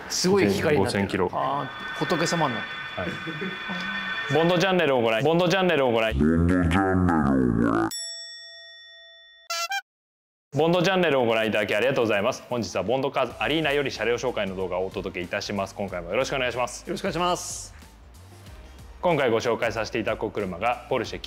すごい光になってる。 5000キロ。 ああ、仏様になってる。 はい。ボンドチャンネルをご覧。ボンドチャンネルをご覧。ボンドチャンネルをご覧いただきありがとうございます。本日はボンドカーズアリーナより車両紹介の動画をお届けいたします。今回もよろしくお願いします。 よろしくお願いします。 今回ご紹介させていただく車がポルシェ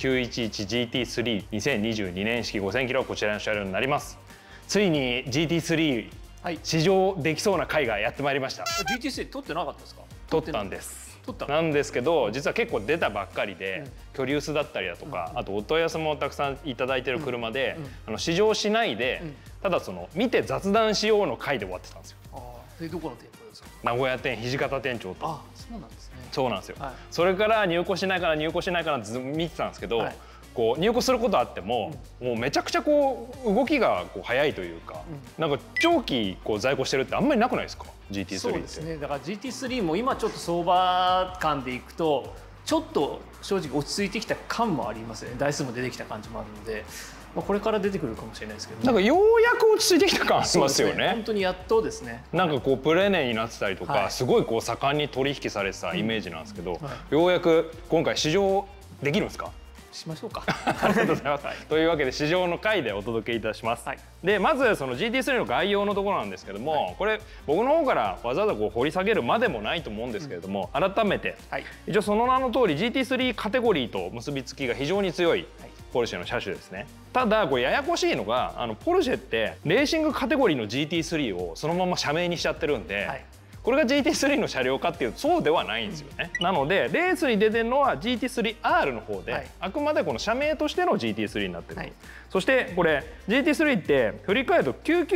911 GT3 2022年式5000キロ、こちらの車両になります。ついに GT3、はい、試乗できそうな回がやってまいりました。 GT3 取ってなかったですか？ 取ったんです。 取ったなんですけど、実は結構出たばっかりで、居留守だったりだとか、あとお問い合わせもたくさんいただいてる車で、試乗しないで、ただその見て雑談しようの回で終わってたんですよ。 どこの店舗ですか？ 名古屋店土方店長と。 そうなんですね。 そうなんですよ。それから入庫しないからずっと見てたんですけど、こう入庫することあっても、もうめちゃくちゃこう動きがこう早いというか、なんか長期こう在庫してるってあんまりなくないですか？ GT3 って。 そうですね。だから GT3 も今ちょっと相場感でいくとちょっと正直落ち着いてきた感もありますね。台数も出てきた感じもあるので、これから出てくるかもしれないですけど、 なんかようやく落ち着いてきた感ありますよね。 本当にやっとですね。 なんかこうプレネになってたりとか、すごいこう盛んに取引されてたイメージなんですけど、ようやく今回試乗できるんですか？ しましょうか。 ありがとうございます。というわけで試乗の回でお届けいたします。でまずその GT3 の概要のところなんですけども、これ僕の方からわざわざこう掘り下げるまでもないと思うんですけれども、改めて一応その名の通り GT3 カテゴリーと結びつきが非常に強いポルシェの車種ですね。ただこれややこしいのが、ポルシェってレーシングカテゴリーの GT3 をそのまま社名にしちゃってるんで、これが GT3 の車両かっていうとそうではないんですよね。なのでレースに出てるのは GT3R の方で、あくまでこの社名としての GT3 になってる。そしてこれ GT3 って振り返ると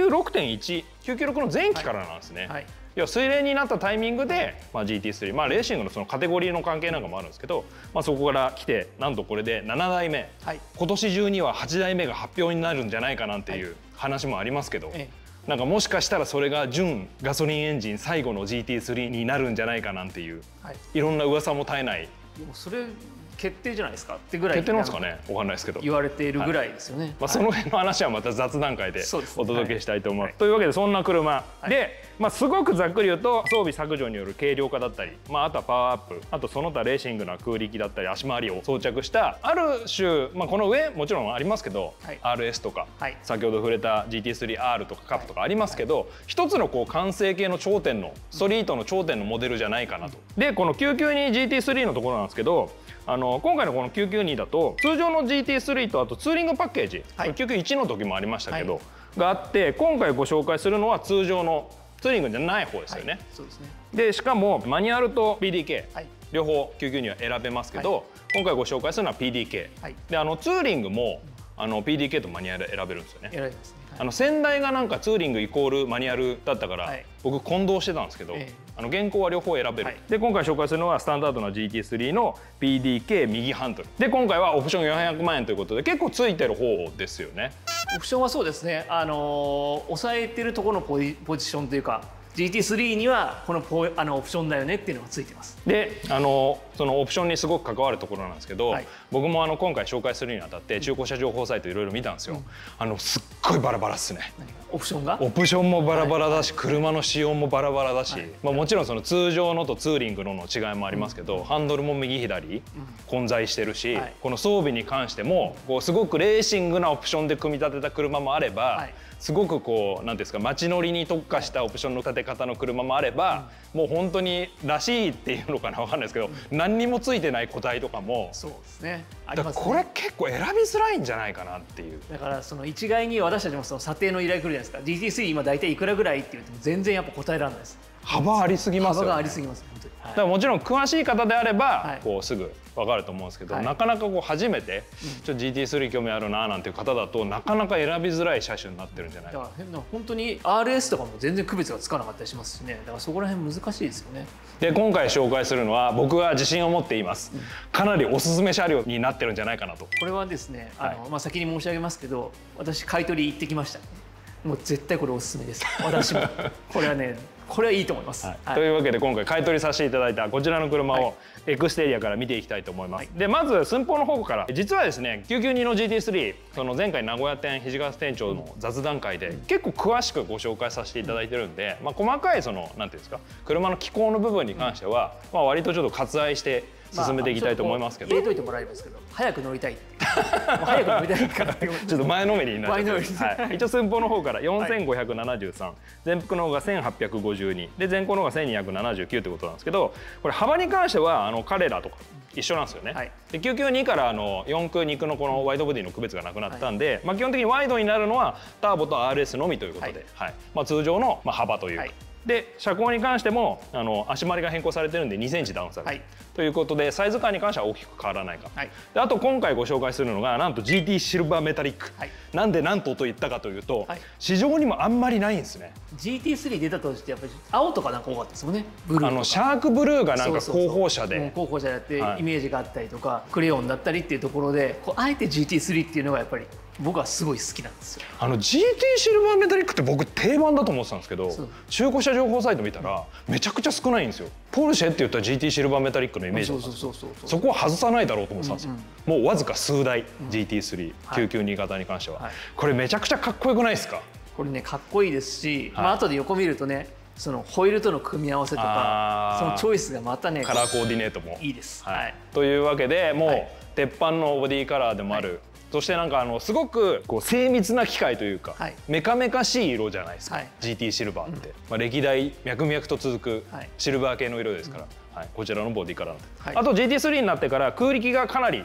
996.1、996の前期からなんですね。要は水冷になったタイミングで、GT3、レーシングのそのカテゴリーの関係なんかもあるんですけど、そこから来てなんとこれで7代目、今年中には8代目が発表になるんじゃないかなんていう話もありますけど、なんかもしかしたらそれが純ガソリンエンジン最後の GT3 になるんじゃないかなんていう、いろんな噂も絶えない。 それ決定じゃないですかってぐらい。 決定なんですかね、わかんないですけど言われているぐらいですよね。 その辺の話はまた雑談会でお届けしたいと思います。というわけでそんな車ですごくざっくり言うと装備削除による軽量化だったり、あとはパワーアップ、あとその他レーシングな空力だったり足回りを装着したある種、この上もちろんありますけど、RS とか先ほど触れた GT3R とかカップとかありますけど、一つのこう完成形の頂点のストリートの頂点のモデルじゃないかなと。でこの 992GT3 のところなんですけど、今回のこの992だと通常の GT3 とあとツーリングパッケージ、991の時もありましたけど、があって、今回ご紹介するのは通常のツーリングじゃない方ですよね。でしかもマニュアルと PDK、両方992は選べますけど、今回ご紹介するのは PDK で、ツーリングもPDK とマニュアル選べるんですよね。選べますね。先代がなんかツーリングイコールマニュアルだったから、僕混同してたんですけど、現行は両方選べる。で今回紹介するのはスタンダードな GT3 の PDK 右ハンドルで、今回はオプション400万円ということで結構ついてる方ですよね。 オプションはそうですね、抑えてるところのポジションというか GT3 にはこのオプションだよねっていうのがついてます。 でそのオプションにすごく関わるところなんですけど、僕も今回紹介するにあたって中古車情報サイトいろいろ見たんですよ。すっごいバラバラっすね。 オプションが？オプションもバラバラだし、車の仕様もバラバラだし、もちろんその通常のとツーリングの違いもありますけど、ハンドルも右左混在してるし、この装備に関してもこうすごくレーシングなオプションで組み立てた車もあれば、すごくこうなんですか、街乗りに特化したオプションの立て方の車もあれば、もう本当にらしいっていうのかな、わかんないですけど、何にもついてない個体とかも。 そうですね。 これ結構選びづらいんじゃないかなっていう。 だからその一概に私たちもその査定の依頼来るじゃないですか。GT3 今大体いくらぐらいって言っても全然やっぱ答えられないです。 幅ありすぎますよね。 幅がありすぎます本当に。 だからもちろん詳しい方であればこうすぐ分かると思うんですけど、なかなかこう初めてちょっと GT3 興味あるななんていう方だとなかなか選びづらい車種になってるんじゃないか。 だから本当に RS とかも全然区別がつかなかったりしますしね。だからそこら辺難しいですよね。 で今回紹介するのは僕が自信を持っています、かなりおすすめ車両になってるんじゃないかなと。これはですね、先に申し上げますけど、私買い取り行ってきました。もう絶対これおすすめです。私もこれはねこれはいいと思います。 というわけで今回買い取りさせていただいたこちらの車をエクステリアから見ていきたいと思います。でまず寸法の方から実はですね992の GT3 その前回名古屋店土方店長の雑談会で結構詳しくご紹介させていただいてるんで、細かいそのなんていうんですか車の機構の部分に関しては割とちょっと割愛して進めていきたいと思いますけど、 入れといてもらえばいいですけど早く乗りたいって早く乗りたいからってちょっと前のめりになっちゃって、一応寸法の方から4573、前幅の方が1852で前後の方が1279ってことなんですけど、これ幅に関しては彼らとか一緒なんですよね。で992から4駆2駆のこのワイドボディの区別がなくなったんで、基本的にワイドになるのはターボと RS のみということで、通常の幅というか。で車高に関しても足回りが変更されてるんで2センチダウンされる、ということでサイズ感に関しては大きく変わらないか、であと今回ご紹介するのがなんと GT シルバーメタリック、なんでなんと言ったかというと、市場にもあんまりないんですね。 GT3 出た当時ってやっぱり青とかなんか多かったですもんね。ブルーとかシャークブルーがなんか候補者で候補者やってイメージがあったりとか、クレヨンだったりっていうところであえて GT3 っていうのがやっぱり僕はすごい好きなんですよ。 GT シルバーメタリックって僕定番だと思ってたんですけど、中古車情報サイト見たらめちゃくちゃ少ないんですよ。ポルシェって言ったら GT シルバーメタリックのイメージだったんですよ。そこは外さないだろうと思ってたんですよ。もうわずか数台 GT3、992型に関しては、これめちゃくちゃかっこよくないですか？ これねかっこいいですし、後で横見るとねそのホイールとの組み合わせとかそのチョイスがまたねカラーコーディネートもいいです。 というわけでもう鉄板のボディカラーでもある、そしてなんかすごくこう精密な機械というか、メカメカしい色じゃないですか、GT シルバーって、歴代脈々と続くシルバー系の色ですから、こちらのボディカラーあと GT3 になってから空力がかなり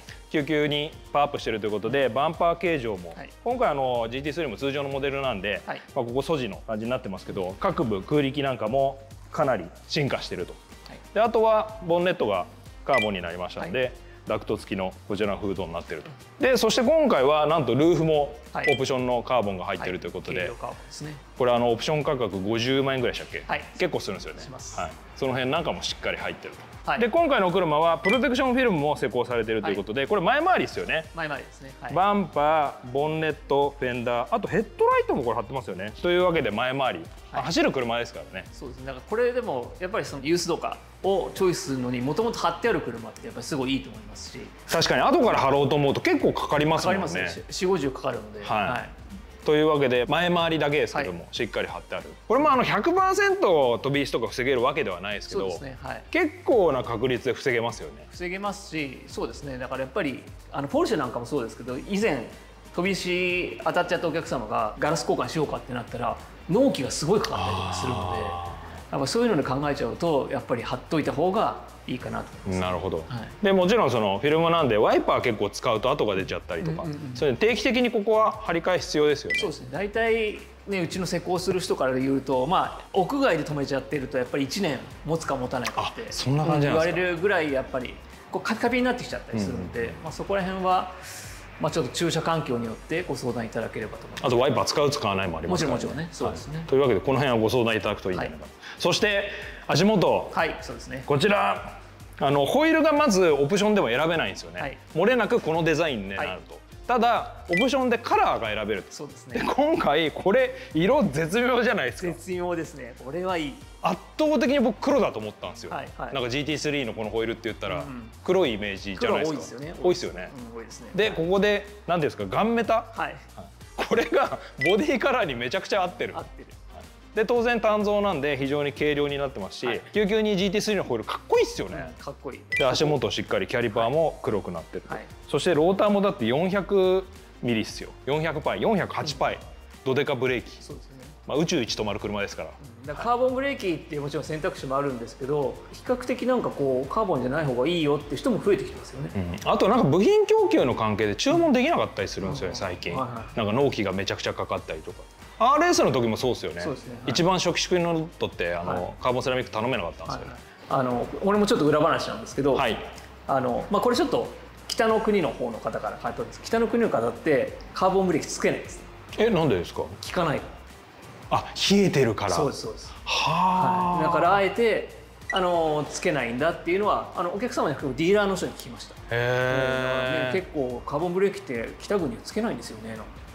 99にパワーアップしてるということで、バンパー形状も今回GT3 も通常のモデルなんで、ここ素地の感じになってますけど、各部空力なんかもかなり進化してると。であとはボンネットがカーボンになりましたので、ダクト付きのこちらのフードになっていると。でそして今回はなんとルーフもオプションのカーボンが入っているということで、これオプション価格50万円ぐらいでしたっけ、結構するんですよね。その辺なんかもしっかり入ってると。で今回の車はプロテクションフィルムも施工されているということで、これ前回りですよね。 前回りですね。 バンパー、ボンネット、フェンダー、あとヘッドライトもこれ貼ってますよね。というわけで前回り、走る車ですからね。 そうですね。だからこれでもやっぱりそのユース度かをチョイスするのにもともと貼ってある車ってやっぱりすごいいいと思いますし、 確かに後から貼ろうと思うと結構かかりますもんね。 4、50かかるので。 というわけで前回りだけですけどもしっかり貼ってある。これも100% 飛び石とか防げるわけではないですけど、結構な確率で防げますよね。 防げますし、そうですね。だからやっぱりポルシェなんかもそうですけど、以前飛び石当たっちゃったお客様がガラス交換しようかってなったら納期がすごいかかったりとかするので、やっぱそういうので考えちゃうとやっぱり貼っといた方がいいかなと思います。なるほど。 でもちろんそのフィルムなんでワイパー結構使うと跡が出ちゃったりとか、それ定期的にここは張り替え必要ですよね。 そうですね。大体ねうちの施工する人から言うと、屋外で止めちゃってるとやっぱり1年持つか持たないかってそんな感じなんですか。 言われるぐらいやっぱりこうカピカピになってきちゃったりするので、そこら辺はちょっと駐車環境によってご相談いただければと思います。 あとワイパー使う使わないもありますからね。 もちろんね。そうですね。 というわけでこの辺はご相談いただくといいんじゃないか。そして足元、 そうですね。 こちらホイールがまずオプションでも選べないんですよね。漏れなくこのデザインになると。ただオプションでカラーが選べる。 そうですね。 で今回これ色絶妙じゃないですか。 絶妙ですね。これはいい。 圧倒的に僕黒だと思ったんですよ。なんか GT3 のこのホイールって言ったら黒いイメージじゃないですか。多いですよね。でここで何ていうんですか、ガンメタ、これがボディカラーにめちゃくちゃ合ってる。で当然単造なんで非常に軽量になってますし、992GT3 のホイールかっこいいっすよね。 かっこいい。 で足元しっかりキャリパーも黒くなってる。そしてローターもだって400ミリっすよ。400パイ、408パイ、ドデカブレーキ。宇宙一止まる車ですから。 カーボンブレーキっていうもちろん選択肢もあるんですけど、比較的なんかこうカーボンじゃない方がいいよって人も増えてきてますよね。 あとなんか部品供給の関係で注文できなかったりするんですよね最近。なんか納期がめちゃくちゃかかったりとか。RS の時もそうですよね。一番初期式のロットってカーボンセラミック頼めなかったんですよね。 俺もちょっと裏話なんですけど、これちょっと北の国の方の方から書いてあるんです。北の国の方ってカーボンブレーキつけないです。 なんでですか？ 効かない。 冷えてるから。 そうですそうです。だからあえてつけないんだっていうのはお客様じゃなくてディーラーの人に聞きました。結構カーボンブレーキって北国はつけないんですよね。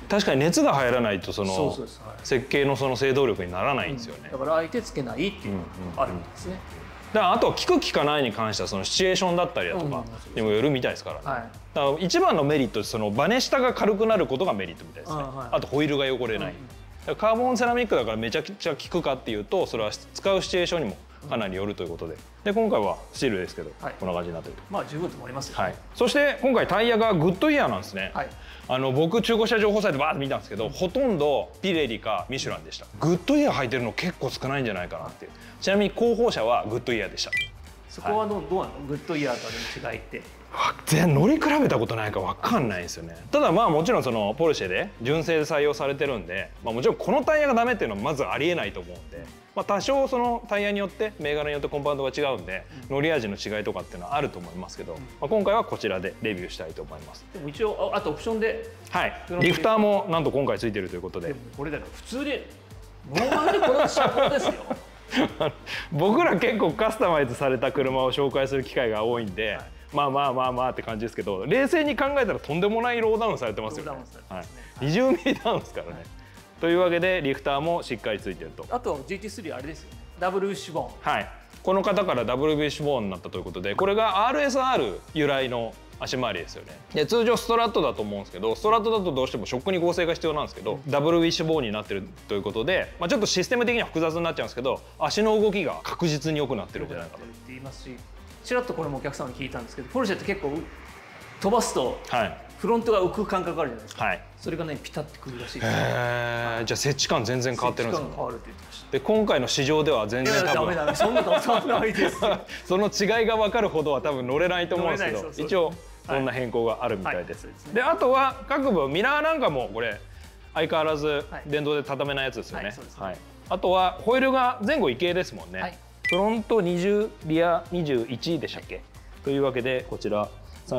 確かに熱が入らないとその設計のその制動力にならないんですよね。 だからあえてつけないっていうのがあるんですね。 だからあとは効く効かないに関してはそのシチュエーションだったりだとかにもよるみたいですからね。だから一番のメリットそのバネ下が軽くなることがメリットみたいですね。あとホイールが汚れない。カーボンセラミックだからめちゃくちゃ効くかっていうとそれは使うシチュエーションにもかなりよるということで、今回はスチールですけど、こんな感じになってると。 まあ十分と思いますよね。 そして今回タイヤがグッドイヤーなんですね。僕中古車情報サイトバーって見たんですけど、ほとんどピレリかミシュランでした。グッドイヤー履いてるの結構少ないんじゃないかなっていう。ちなみに広報車はグッドイヤーでした。 そこはどうなの？グッドイヤーとの違いって。 乗り比べたことないから分かんないんですよね。ただまあもちろんそのポルシェで純正で採用されてるんで、もちろんこのタイヤがダメっていうのはまずありえないと思うんで、多少そのタイヤによって銘柄によってコンパウンドが違うんで乗り味の違いとかっていうのはあると思いますけど、今回はこちらでレビューしたいと思います。 でも一応あとオプションでリフターもなんと今回ついてるということで。 これだから普通でノーマルでこれは車高ですよ。 僕ら結構カスタマイズされた車を紹介する機会が多いんで、まあって感じですけど、冷静に考えたらとんでもないローダウンされてますよね。20ミリダウンですからね。というわけでリフターもしっかりついてると。 あと GT3 あれですよね、ダブルウィッシュボーン。 この方からダブルウィッシュボーンになったということで、これが RSR 由来の足回りですよね。で通常ストラットだと思うんですけど、ストラットだとどうしてもショックに合成が必要なんですけど、ダブルウィッシュボーンになってるということで、ちょっとシステム的には複雑になっちゃうんですけど、足の動きが確実に良くなってるんじゃないかと言いますし、ちらっとこれもお客様に聞いたんですけど、ポルシェって結構飛ばすとフロントが浮く感覚あるじゃないですか。それがねピタッとくるらしいです。じゃあ設置感全然変わってるんですよね。 変わるって言ってました。 で今回の市場では全然多分そんなことないです。 その違いが分かるほどは多分乗れないと思うんですけど、一応そんな変更があるみたいです。であとは各部ミラーなんかもこれ相変わらず電動で畳めないやつですよね。あとはホイールが前後異形ですもんね。フロント20リア21でしたっけ。というわけでこちら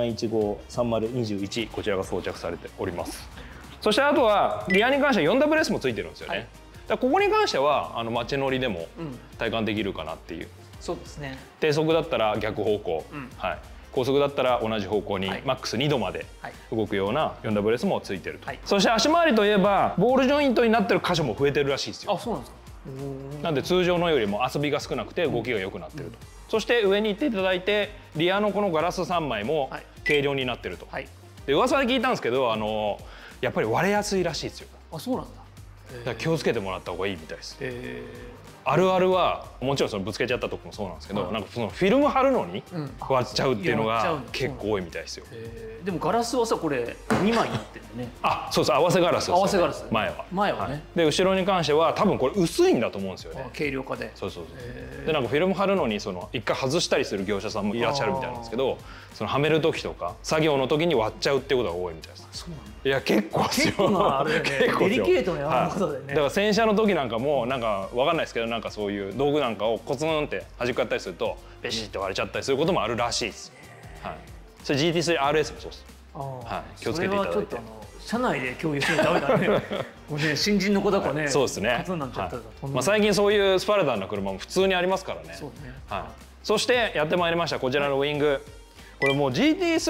3153021こちらが装着されております。そしてあとはリアに関しては 4WS もついてるんですよね。ここに関しては街乗りでも体感できるかなっていう。 そうですね。 低速だったら逆方向、高速だったら同じ方向にマックス2度まで動くような 4WS もついてると。そして足回りといえばボールジョイントになってる箇所も増えてるらしいですよ。 あ、そうなんですか。 なんで通常のよりも遊びが少なくて動きが良くなってると。そして上に行っていただいてリアのこのガラス3枚も軽量になってると。で噂で聞いたんですけどやっぱり割れやすいらしいですよ。 あ、そうなんだ。 だから気をつけてもらった方がいいみたいです。あるあるはもちろんそのぶつけちゃったとこもそうなんですけど、なんかそのフィルム貼るのに割っちゃうっていうのが結構多いみたいですよ。 でもガラスはさこれ2枚になってるね。 あ、そうそう、合わせガラスです。合わせガラス。前はね。で後ろに関しては多分これ薄いんだと思うんですよね。 軽量化で。 そう。でなんかフィルム貼るのにその一回外したりする業者さんもいらっしゃるみたいなんですけど、そのはめる時とか作業の時に割っちゃうっていうことが多いみたいです。 そうなんだ。 いや結構ですよ。 結構なあれだね。デリケートなやることだよね。 だから洗車の時なんかもなんかわかんないですけど、なんかそういう道具なんかをコツンって端っこやったりするとベシッて割れちゃったりすることもあるらしいです。それ GT3RS もそうです。気をつけていただいて。 社内で共有しないとダメだね。もうね新人の子だからね。 そうですね。 カツになっちゃったら。 最近そういうスパルタンな車も普通にありますからね。 そうね。 そしてやってまいりましたこちらのウイング。これもう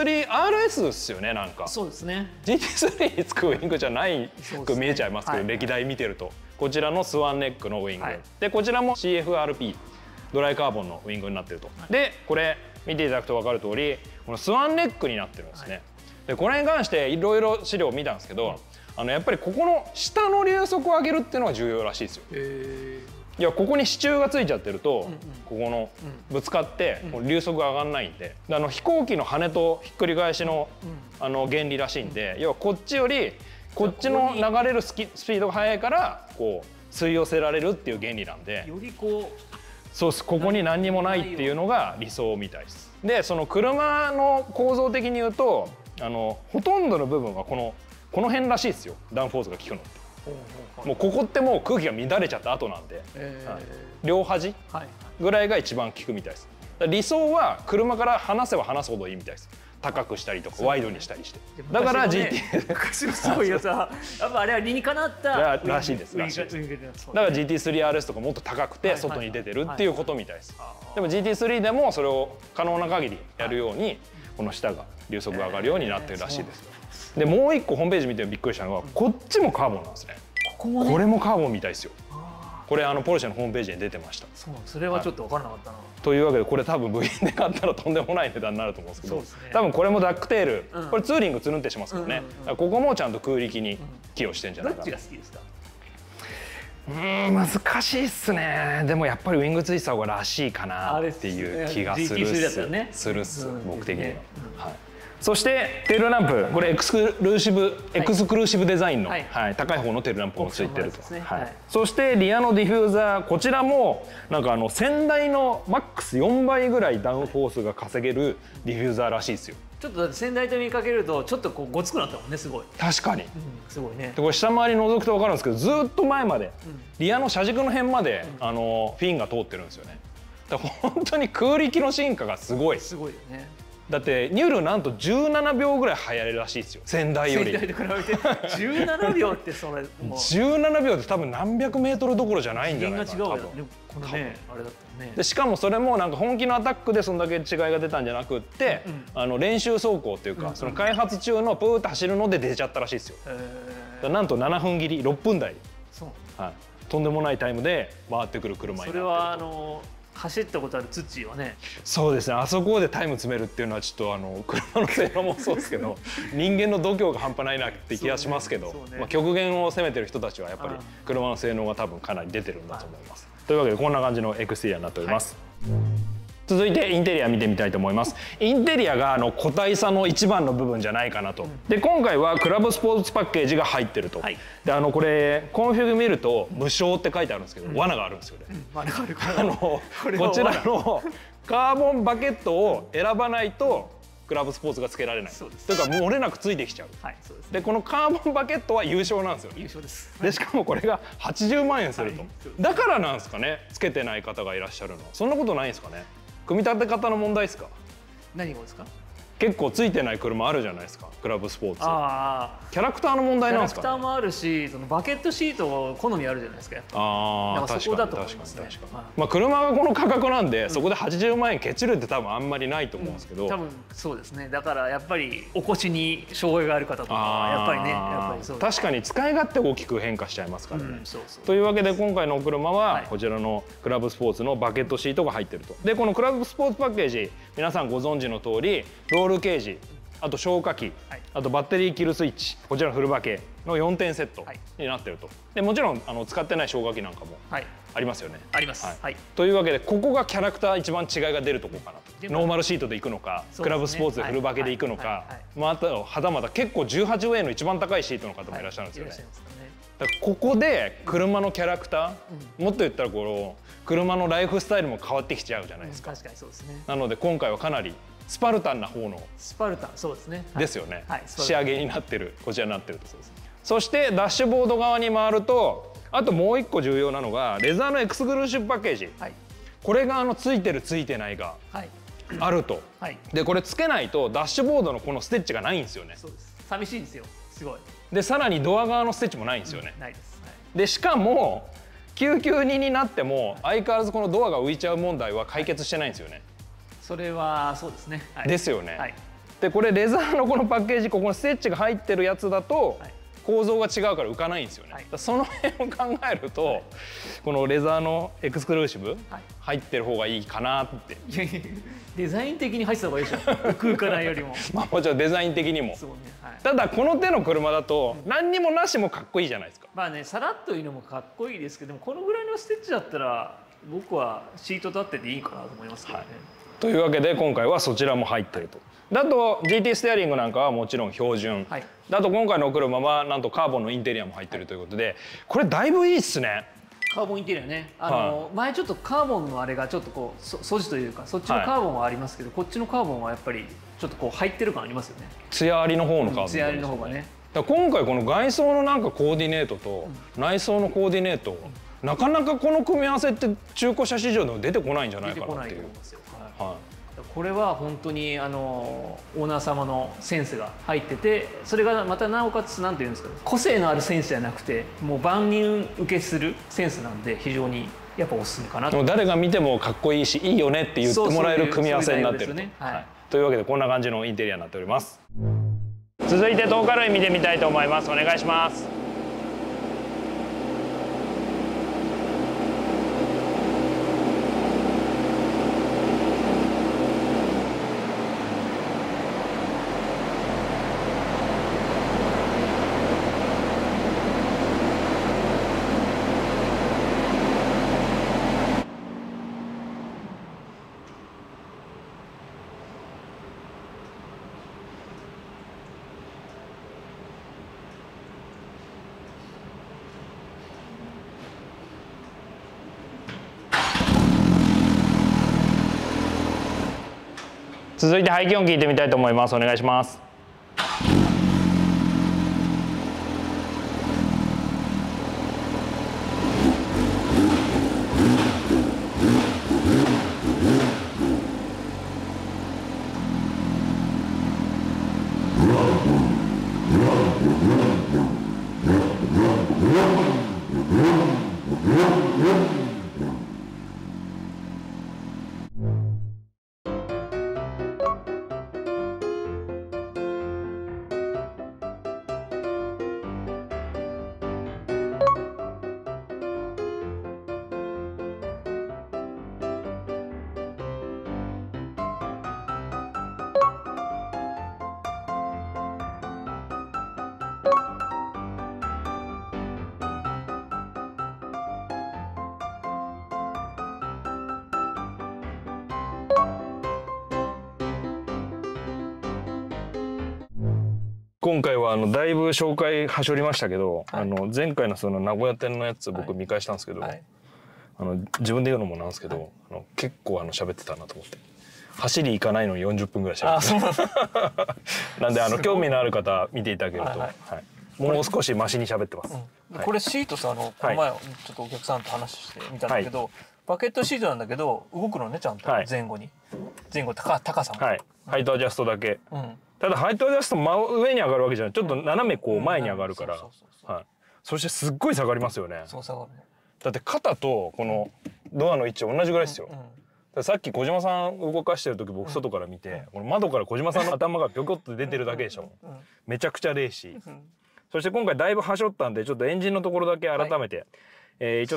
GT3RS ですよね。なんかそうですね。 GT3 につくウイングじゃないく見えちゃいますけど、歴代見てるとこちらのスワンネックのウイングで、こちらも CFRP ドライカーボンのウイングになってると。でこれ見ていただくと分かる通りこのスワンネックになってるんですね。でこれに関していろいろ資料を見たんですけど、やっぱりここの下の流速を上げるっていうのが重要らしいですよ。いやここに支柱がついちゃってるとここのぶつかって流速が上がらないんで、飛行機の羽とひっくり返しの原理らしいんで、要はこっちよりこっちの流れるスピードが速いからこう吸い寄せられるっていう原理なんで、 よりこうそうです。ここに何にもないっていうのが理想みたいです。でその車の構造的に言うとほとんどの部分はこの辺らしいですよ。ダウンフォースが効くのって。もうここってもう空気が乱れちゃった後なんで、両端ぐらいが一番効くみたいです。理想は車から離せば離すほどいいみたいです。高くしたりとかワイドにしたりして。だから GT 昔のすごいやつはやっぱあれは理にかなったらしいです。だから GT3RS とかもっと高くて外に出てるっていうことみたいです。でも GT3 でもそれを可能な限りやるようにこの下が流速が上がるようになってるらしいです。でもう一個ホームページ見てびっくりしたのがこっちもカーボンなんですね。これもカーボンみたいですよ。これポルシェのホームページに出てました。 それはちょっと分からなかったな。 というわけでこれ多分部品で買ったらとんでもない値段になると思うんですけど、多分これもダックテール、これツーリングつるんってしますからね。ここもちゃんと空力に寄与してんじゃないかな。 どっちが好きですか？ 難しいっすね。でもやっぱりウィングついてた方がらしいかなっていう気がするっす僕的には。そしてテールランプ、これエクスクルーシブデザインの高い方のテールランプもついてると。そしてリアのディフューザー、こちらもなんか先代のマックス4倍ぐらいダウンフォースが稼げるディフューザーらしいですよ。 ちょっとだって先代と見かけるとちょっとこうごつくなったもんね、すごい。 確かに、 すごいね。 これ下回り覗くと分かるんですけど、ずっと前までリアの車軸の辺までフィンが通ってるんですよね。だから本当に空力の進化がすごい。 すごいよね。 だってニュールなんと17秒ぐらい速いらしいですよ、先代より。 先代と比べて17秒ってそれもう 17秒って多分何百メートルどころじゃないんじゃないかな。 違うよね、このねあれだったね。 でしかもそれもなんか本気のアタックでそんだけ違いが出たんじゃなくって、練習走行っていうか、その開発中のプーッと走るので出ちゃったらしいですよ。なんと7分切り6分台、とんでもないタイムで回ってくる車になってると。 それは走ったことあるツッチーはね。 そうですね、あそこでタイム詰めるっていうのはちょっと車の性能もそうですけど人間の度胸が半端ないなって気がしますけど、極限を攻めてる人たちはやっぱり車の性能が多分かなり出てるんだと思います。というわけでこんな感じのエクステリアになっております。続いてインテリア見てみたいと思います。インテリアが個体差の一番の部分じゃないかなと。で今回はクラブスポーツパッケージが入ってると。でこれコンフィグ見ると無償って書いてあるんですけど、罠があるんですよね。 罠があるから。 こちらのカーボンバケットを選ばないとクラブスポーツがつけられない。というか漏れなくついてきちゃう。でこのカーボンバケットは優勝なんですよ。 優勝です。 でしかもこれが80万円すると。だからなんですかね、つけてない方がいらっしゃるのは。そんなことないんですかね。組み立て方の問題ですか。 何がですか。 結構ついてない車あるじゃないですか、クラブスポーツ。キャラクターの問題なんですかね。 キャラクターもあるし、そのバケットシート好みあるじゃないですか。 確かにそこだと思いますね。 まあ車がこの価格なんで、そこで80万円ケチるって多分あんまりないと思うんですけど。 多分そうですね。だからやっぱりお腰に障害がある方とかやっぱりね、やっぱりそう。 確かに使い勝手大きく変化しちゃいますからね。というわけで今回のお車はこちらのクラブスポーツのバケットシートが入ってると。でこのクラブスポーツパッケージ、皆さんご存知の通りロールケージ、あと消火器、あとバッテリーキルスイッチ、こちらフルバケの4点セットになってると。でもちろん使ってない消火器なんかもありますよね。あります。というわけでここがキャラクター一番違いが出るところかなと。ノーマルシートでいくのか、クラブスポーツでフルバケでいくのか、あとはたまた結構18ウェイの一番高いシートの方もいらっしゃるんですよね。だからここで車のキャラクター、もっと言ったらこの車のライフスタイルも変わってきちゃうじゃないですか。 確かにそうですね。 なので今回はかなりスパルタンな方のそうですね。 ですよね。仕上げになってる、こちらになってると。そしてダッシュボード側に回ると、あともう一個重要なのがレザーのエクスクルーシブパッケージ。これがついてるついてないがあると。でこれつけないとダッシュボードのこのステッチがないんですよね。 そうです。寂しいんですよ。すごい。 でさらにドア側のステッチもないんですよね。 ないです。 でしかも992になっても相変わらずこのドアが浮いちゃう問題は解決してないんですよね。 それはそうですね。 ですよね。でこれレザーのこのパッケージ、ここのステッチが入ってるやつだと構造が違うから浮かないんですよね。その辺を考えるとこのレザーのエクスクルーシブ入ってる方がいいかなって。 デザイン的に入ってた方がいいでしょ。浮かないよりも。 まあもちろんデザイン的にも。ただこの手の車だと何にもなしもかっこいいじゃないですか。 まあね、さらっといいのもかっこいいですけど、でもこのぐらいのステッチだったら僕はシート立ってていいかなと思いますけどね。 というわけで今回はそちらも入ってると。だと GT ステアリングなんかはもちろん標準、だと今回のお車はなんとカーボンのインテリアも入ってるということで、これだいぶいいっすね。 カーボンインテリアね、前ちょっとカーボンのあれがちょっとこう素地というか、そっちのカーボンはありますけど、こっちのカーボンはやっぱりちょっとこう入ってる感ありますよね。 艶ありの方のカーボン、 艶ありの方がね。 だから今回この外装のなんかコーディネートと内装のコーディネート、なかなかこの組み合わせって中古車市場でも出てこないんじゃないかなっていう。これは本当にオーナー様のセンスが入ってて、それがまたなおかつなんていうんですか、個性のあるセンスじゃなくてもう万人受けするセンスなんで、非常にやっぱおすすめかなと。 誰が見てもかっこいいしいいよねって言ってもらえる組み合わせになってると。 というわけでこんな感じのインテリアになっております。続いて灯火類見てみたいと思います。お願いします。続いて排気音聞いてみたいと思います。お願いします。今回はだいぶ紹介はしょりましたけど、はい、前回のその名古屋店のやつ僕見返したんですけど、はい、自分で言うのもなんですけど、はい、結構喋ってたなと思って。走り行かないのに40分ぐらい喋ってた。なんで興味のある方見ていただけると、はいはい、もう少しマシに喋ってます。 はい、これシートさこの前ちょっとお客さんと話してみたんだけど、はい、バケットシートなんだけど動くのねちゃんと前後に、前後高さも、 はい、ハイトアジャストだけ。ただハイトアジャスト真上に上がるわけじゃない、ちょっと斜めこう前に上がるから、そしてすっごい下がりますよね。 そう下がるね。 だって肩とこのドアの位置同じぐらいですよ。さっき小島さん動かしてる時僕外から見て、この窓から小島さんの頭がぴょこっと出てるだけでしょ。めちゃくちゃレーシー。そして今回だいぶはしょったんでちょっとエンジンのところだけ改めて。一応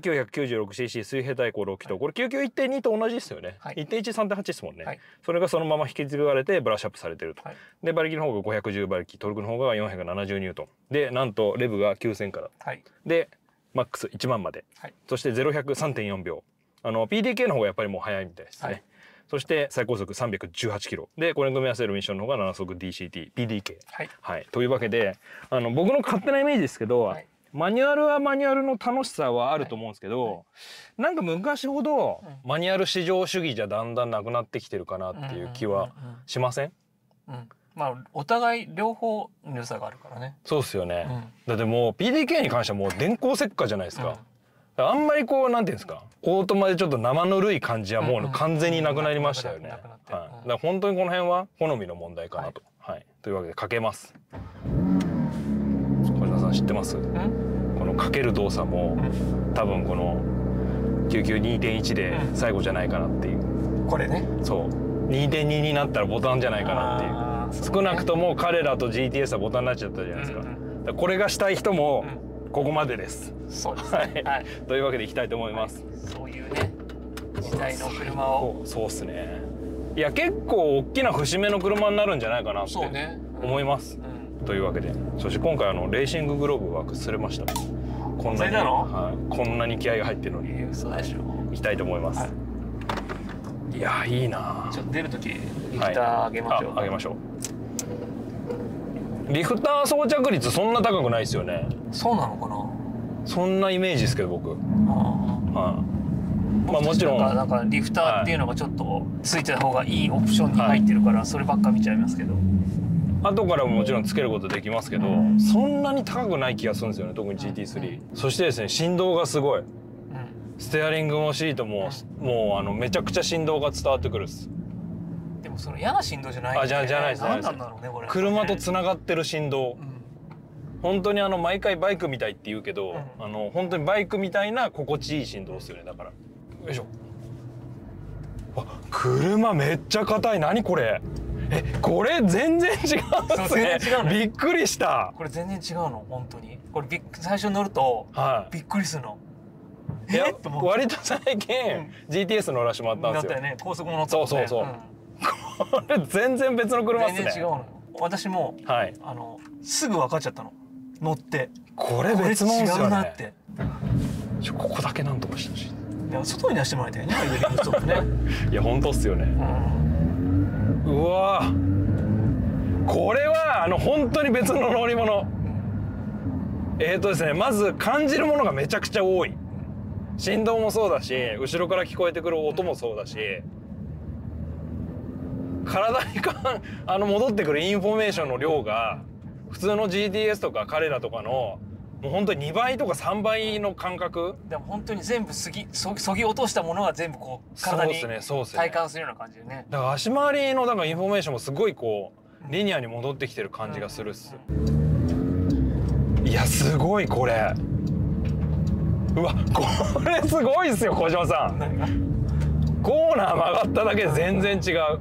3996cc 水平対向6気筒、これ 99.2 と同じですよね、はい、1.1、3.8 ですもんね、はい、それがそのまま引き継がれてブラッシュアップされてると、はい、で馬力の方が510馬力、トルクの方が470ニュートンで、なんとレブが9000から、はい、でマックス1万まで、はい、そして0-100 3.4秒、PDK の方がやっぱりもう速いみたいですね、はい、そして最高速318キロで、これに組み合わせるミッションの方が7速 DCT、PDK、はいはい、というわけで僕の勝手なイメージですけど、はい、マニュアルはマニュアルの楽しさはあると思うんですけど、はいはい、なんか昔ほどマニュアル至上主義じゃだんだんなくなってきてるかなっていう気はしません？ まあお互い両方の良さがあるからね。 そうですよね、だってもう PDK に関してはもう電光石火じゃないですか、あんまりこうなんていうんですか、オートマでちょっと生ぬるい感じはもう完全になくなりましたよね。だから本当にこの辺は好みの問題かなと、はいはい、というわけでかけます。小島さん知ってます？このかける動作も多分この 99.2.1 で最後じゃないかなっていう、 これね、 そう 2.2 になったらボタンじゃないかなっていう、少なくとも彼らと GTS はボタンになっちゃったじゃないですか、これがしたい人もここまでです。 そうですね、はい、 というわけでいきたいと思います、はい、 そういうね時代の車を、 そうっすね。いや結構大きな節目の車になるんじゃないかなって思います、というわけで、そして今回レーシンググローブは忘れました。こんなに、はい、こんなに気合が入ってるのに嘘でしょ。 行きたいと思います、はい、いやいいな。 ちょっと出る時リフター上げましょう、 上げましょう。リフター装着率そんな高くないですよね。 そうなのかな。 そんなイメージですけど僕。はい。まあもちろんなんかリフターっていうのがちょっとついてた方がいいオプションに入ってるからそればっか見ちゃいますけど。 後からももちろんつけることできますけど、そんなに高くない気がするんですよね、特に GT3、そしてですね振動がすごい、ステアリングもシートも、もうめちゃくちゃ振動が伝わってくるっす。 でもその嫌な振動じゃない、ね、 じゃないです。 何なんだろうねこれ。 車とつながってる振動、本当に毎回バイクみたいって言うけど、本当にバイクみたいな心地いい振動ですよね。だからよいしょ、あ、 車めっちゃ硬い。何これ。これ全然違うんですね。 全然違うの。 びっくりした。 これ全然違うの本当に。これ最初乗るとびっくりするの。 割と最近 GTS 乗らしてもらったんですよ。 だったよね。高速も乗ったもんね。 そう。これ全然別の車っすね。 全然違うの。私もすぐ分かっちゃったの。乗ってこれ別物ですよね。 違うなって。 ここだけなんとかしてほしい。 いや外に出してもらいたいね。アイドリングストップね。 いや本当っすよね。うわこれは本当に別の乗り物。ですね、まず感じるものがめちゃくちゃ多い。振動もそうだし、後ろから聞こえてくる音もそうだし、体に戻ってくるインフォメーションの量が普通の GTS とか彼らとかのもう本当に2倍とか3倍の感覚。 でも本当に全部そぎ落としたものが全部こう体に体感するような感じでね。 だから足回りのインフォメーションもすごいこうリニアに戻ってきてる感じがするっす。いやすごいこれ。うわこれすごいっすよ小島さん。 何が？ コーナー曲がっただけで全然違う。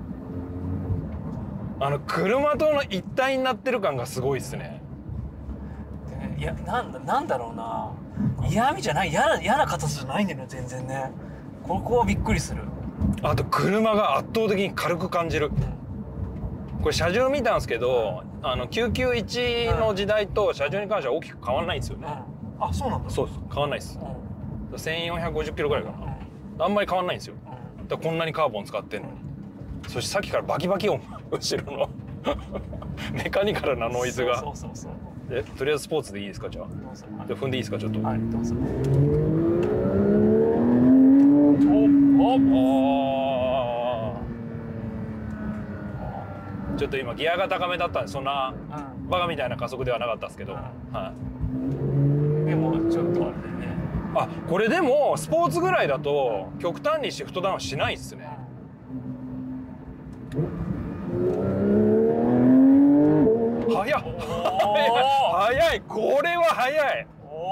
車との一体になってる感がすごいっすね。 いやなんだろうな、嫌味じゃない、嫌な形じゃないんだよね全然ね。ここはびっくりする。 あと車が圧倒的に軽く感じる。これ車重見たんですけど991の時代と車重に関しては大きく変わらないんですよね。 あ、そうなんだ。 そうです、変わらないです。1450キロぐらいかな。あんまり変わらないんですよ。だからこんなにカーボン使ってんのに。そしてさっきからバキバキ音後ろのメカニカルなノイズが。そうとりあえずスポーツでいいですか。じゃあ踏んでいいですかちょっと。はいどうぞ。ちょっと今ギアが高めだったんでそんなバカみたいな加速ではなかったですけど、はい。でもちょっとあれだよね。あ、これでもスポーツぐらいだと極端にシフトダウンしないっすね。早いこれは早い。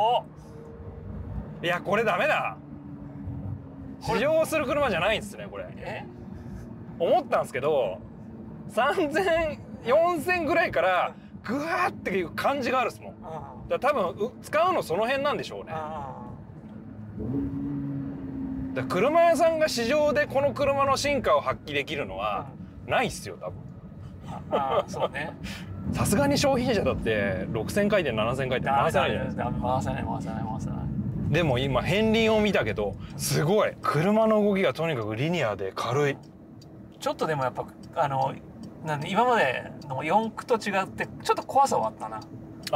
いやこれダメだ。試乗する車じゃないんですねこれ。思ったんですけど3000、4000ぐらいからグワーっていう感じがあるっすもん。だから多分使うのその辺なんでしょうね。だから車屋さんが市場でこの車の進化を発揮できるのはないっすよ多分。そうね。さすがに消費者だって6000回転7000回転回さないじゃないですか。回さない。でも今片輪を見たけどすごい車の動きがとにかくリニアで軽い。ちょっとでもやっぱ今までの4駆と違ってちょっと怖さはあったな。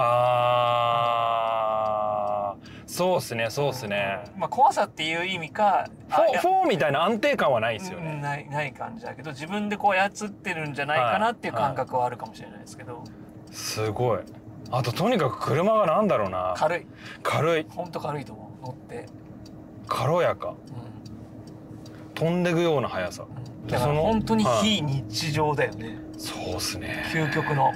そうっすね。まあ怖さっていう意味か4みたいな安定感はないですよね。ない感じだけど自分でこう操ってるんじゃないかなっていう感覚はあるかもしれないですけど。すごい。あととにかく車がなんだろうな、軽い。ほんと軽いと思う。乗って軽やか、飛んでくような速さ。だから本当に非日常だよね。そうっすね。究極の。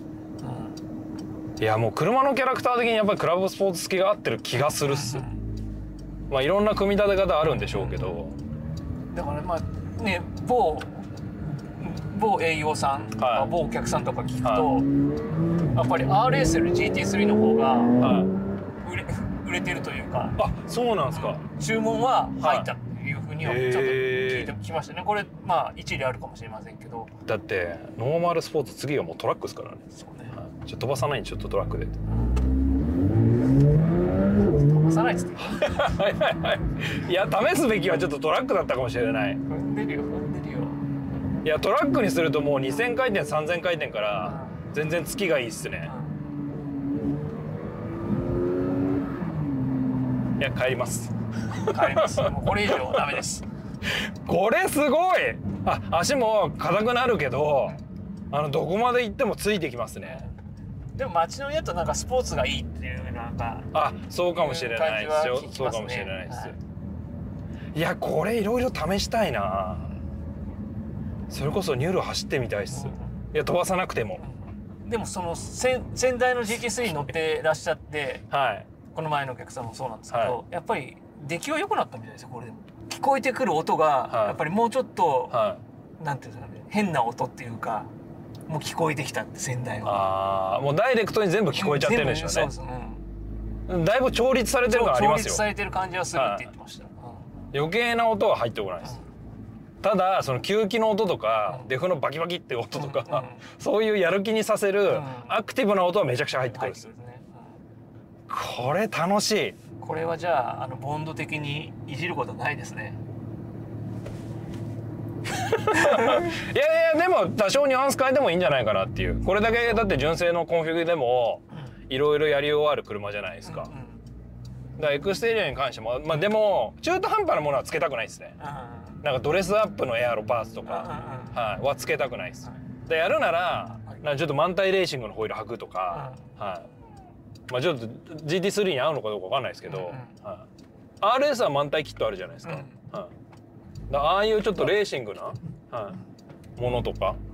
いやもう車のキャラクター的にやっぱりクラブスポーツ付きが合ってる気がするっす。まあいろんな組み立て方あるんでしょうけど。だからまあね某営業さんとか某お客さんとか聞くと、やっぱり RS より GT3 の方が売れてるというか。あ、そうなんですか。注文は入ったっていうふうにはちょっと聞いてきましたね。これまあ一理あるかもしれませんけど。だってノーマルスポーツ次はもうトラックですからね。そうね。ちょっと飛ばさないにちょっとトラックで。飛ばさないっつって。いや試すべきはちょっとトラックだったかもしれない。踏んでるよ。いやトラックにするともう2000回転3000回転から全然月がいいっすね。いや帰ります。もうこれ以上ダメです。これすごい。足も硬くなるけどどこまで行ってもついてきますね。でも街の家となんかスポーツがいいっていうなんかそうかもしれないですよ。そうかもしれないです。いやこれいろいろ試したいな。それこそニューロ走ってみたいっす。いや飛ばさなくても。でもその先代の GT3 に乗ってらっしゃって、この前のお客さんもそうなんですけど、やっぱり出来は良くなったみたいですよこれでも。 聞こえてくる音がやっぱりもうちょっと、なんていうんですかね、変な音っていうかもう聞こえてきたって仙台は。 もうダイレクトに全部聞こえちゃってるんでしょうね。だいぶ調律されてる感ありますよ。 調律されてる感じはするって言ってました。 余計な音は入ってこないです。ただその吸気の音とかデフのバキバキって音とかそういうやる気にさせるアクティブな音はめちゃくちゃ入ってくるんです。これ楽しい。 これはじゃあボンド的にいじることないですね。 いやいやでも多少ニュアンス変えてもいいんじゃないかなっていう。これだけだって純正のコンフィグでもいろいろやりようある車じゃないですか。だからエクステリアに関してもまあでも中途半端なものはつけたくないですね。なんかドレスアップのエアロパーツとかはつけたくないです。でやるならちょっと満体レーシングのホイール履くとか、まあちょっと GT3 に合うのかどうかわかんないですけど、RS は満体キットあるじゃないですか。ああいうちょっとレーシングなものとか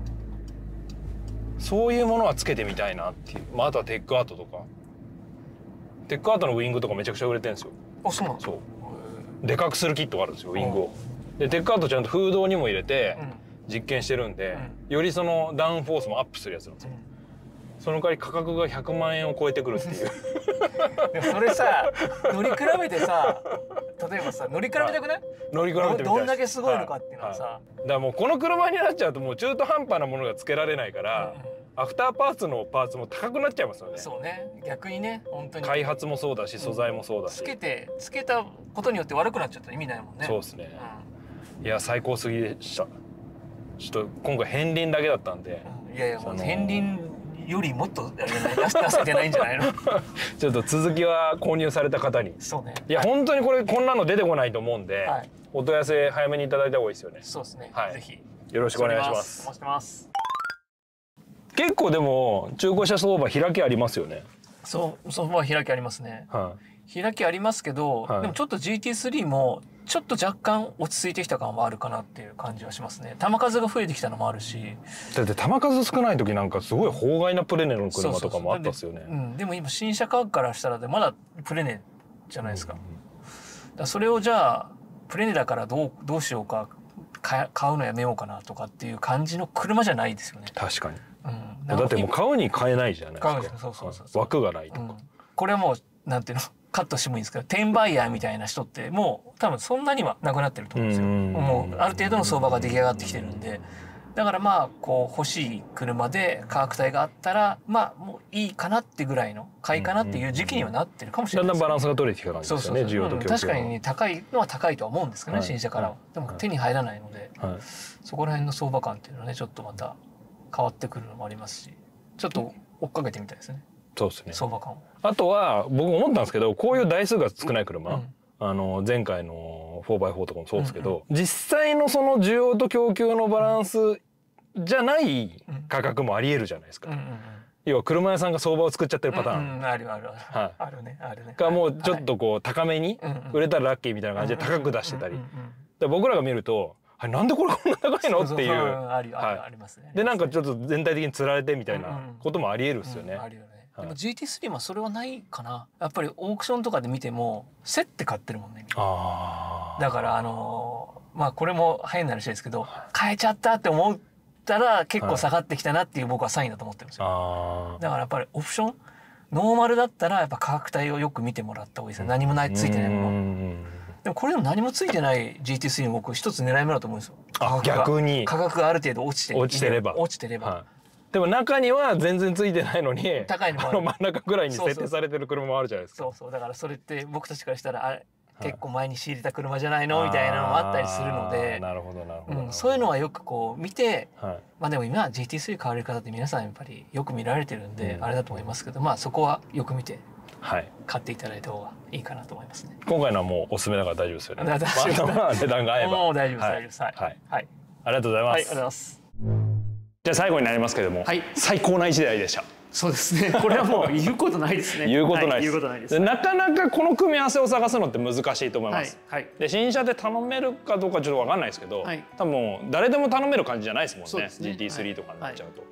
そういうものはつけてみたいなっていう。まああとはテックアートとか。テックアートのウィングとかめちゃくちゃ売れてるんですよ。 あ、そうなんですか。 でかくするキットがあるんですよ、ウィングを。でテックアートちゃんと風洞にも入れて実験してるんで、よりそのダウンフォースもアップするやつなんですよ。その代わり価格が100万円を超えてくるっていう。 でもそれさ乗り比べてさ、例えばさ乗り比べたくない？ 乗り比べてみたいです。 どんだけすごいのかっていうのはさ、 だからもうこの車になっちゃうともう中途半端なものがつけられないから、アフターパーツのパーツも高くなっちゃいますよね。そうね、逆にね、本当に開発もそうだし素材もそうだし、つけたことによって悪くなっちゃったら意味ないもんね。そうですね。いや最高すぎでした。ちょっと今回片鱗だけだったんで、いやいや片鱗よりもっと出せてないんじゃないの？ちょっと続きは購入された方に。そうね。いや本当にこれこんなの出てこないと思うんで、お問い合わせ早めにいただいた方がいいですよね。そうですね。ぜひよろしくお願いします。お待ちしてます。結構でも中古車相場開きありますよね。相場は開きありますね。開きありますけど、でもちょっと GT3 もちょっと若干落ち着いてきた感はあるかなっていう感じはしますね。球数が増えてきたのもあるし。だって球数少ない時なんかすごい法外なプレネの車とかもあったっすよね。でも今新車価格からしたらまだプレネじゃないですか。だそれをじゃあプレネだからどうしようか買うのやめようかなとかっていう感じの車じゃないですよね。確かに。だってもう買うに買えないじゃないですか。枠がないとか。これはもうなんていうのカットしてもいいんですけど、転売ヤーみたいな人ってもう多分そんなにはなくなってると思うんですよ。もうある程度の相場が出来上がってきてるんで、だからまあこう欲しい車で価格帯があったらまあもういいかなってぐらいの買いかなっていう時期にはなってるかもしれないです。だんだんバランスが取れてきた感じですよね。需要と供給。確かに高いのは高いとは思うんですけどね、新車からは。でも手に入らないので、そこら辺の相場感っていうのはねちょっとまた変わってくるのもありますし、ちょっと追っかけてみたいですね。そうですね。相場感。あとは僕思ったんですけど、こういう台数が少ない車、前回の 4x4 とかもそうですけど、実際のその需要と供給のバランスじゃない価格もありえるじゃないですか。要は車屋さんが相場を作っちゃってるパターン。あるあるあるねあるね。がもうちょっとこう高めに売れたらラッキーみたいな感じで高く出してたり。僕らが見ると。なんでこれこんな高いのっていう。ありますね。でなんかちょっと全体的につられてみたいなこともありえるですよね。あるよね。でも GT3 はそれはないかな。やっぱりオークションとかで見ても競って買ってるもんね。だからまあこれも変な話ですけど、買えちゃったって思ったら結構下がってきたなっていう僕はサインだと思ってるんですよ。だからやっぱりオプションノーマルだったらやっぱ価格帯をよく見てもらった方がいいですよ。何もついてないもの。でもこれでも何もついてない GT3 に僕一つ狙い目だと思うんですよ。逆に価格がある程度落ちてれば。でも中には全然ついてないのに高いのも真ん中ぐらいに設定されてる車もあるじゃないですか。そうだからそれって僕たちからしたらあれ結構前に仕入れた車じゃないのみたいなのもあったりするので、そういうのはよくこう見て、まあでも今 GT3 買われる方って皆さんやっぱりよく見られてるんであれだと思いますけど、まあそこはよく見て買っていただいた方がいいかなと思いますね。今回のはもうおすすめだから大丈夫ですよね。まあ値段が合えば。もう大丈夫です大丈夫です。はい。ありがとうございます。ありがとうございます。じゃあ最後になりますけれども、最高な1台でした。そうですね。これはもう言うことないですね。言うことないです。なかなかこの組み合わせを探すのって難しいと思います。で新車で頼めるかどうかちょっと分かんないですけど、多分誰でも頼める感じじゃないですもんね。GT3 とかになっちゃうと。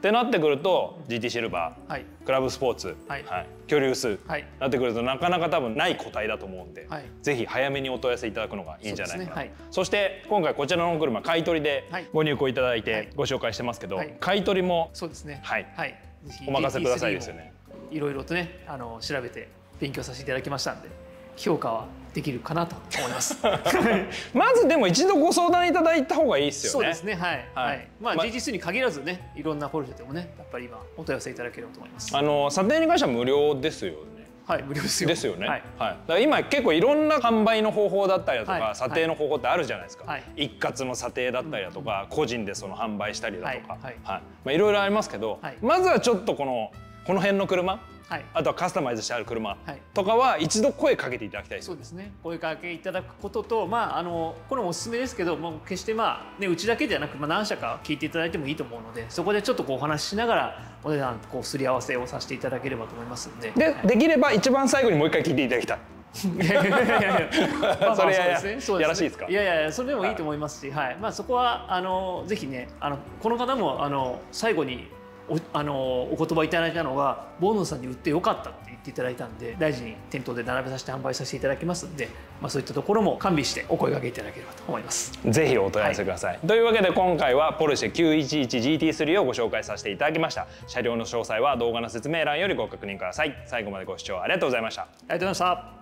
ってなってくると GT シルバー、 はい、 クラブスポーツ、 はいはい、居留守、 はい、 なってくるとなかなか多分ない個体だと思うんで、はい、ぜひ早めにお問い合わせいただくのがいいんじゃないかな。 はい、そして今回こちらの車買い取りでご入庫いただいてご紹介してますけど、はい、買い取りもそうですね、 はい、はい、お任せくださいですよね。 いろいろとね調べて勉強させていただきましたんで評価はできるかなと思いますまずでも一度ご相談いただいた方がいいですよね。 そうですね、はい、はい、まあ GT3 に限らずね、いろんなポルシェでもねやっぱり今お問い合わせいただければと思います。 査定に関しては無料ですよね。 はい、無料ですよ。 ですよね。はい。だから今結構いろんな販売の方法だったりだとか、査定の方法ってあるじゃないですか。一括の査定だったりだとか、個人でその販売したりだとか、はい。まあいろいろありますけど、まずはちょっとこの辺の車。あとはカスタマイズしてある車とかは一度声かけていただきたいです。 そうですね。声かけいただくことと、まあこれもおすすめですけど、決してうちだけではなく、何社か聞いていただいてもいいと思うので、そこでちょっとお話ししながらお値段すり合わせをさせていただければと思いますので。 できれば一番最後にもう一回聞いていただきたい。それやらしいですか？ いやいや、それでもいいと思いますし、はい。まあそこはぜひね、この方も最後にお言葉いただいたのがボーノさんに売ってよかったって言っていただいたんで、大事に店頭で並べさせて販売させていただきますんで、そういったところも完備してお声掛けいただければと思います。 ぜひお問い合わせください。というわけで今回はポルシェ 911GT3 をご紹介させていただきました。車両の詳細は動画の説明欄よりご確認ください。最後までご視聴ありがとうございました。 ありがとうございました。